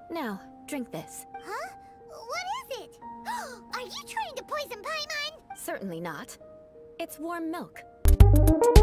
Now, drink this. Huh? What is it? Are you trying to poison Paimon? Certainly not. It's warm milk.